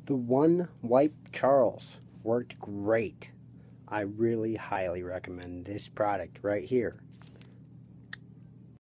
The One Wipe Charles worked great. I really highly recommend this product right here.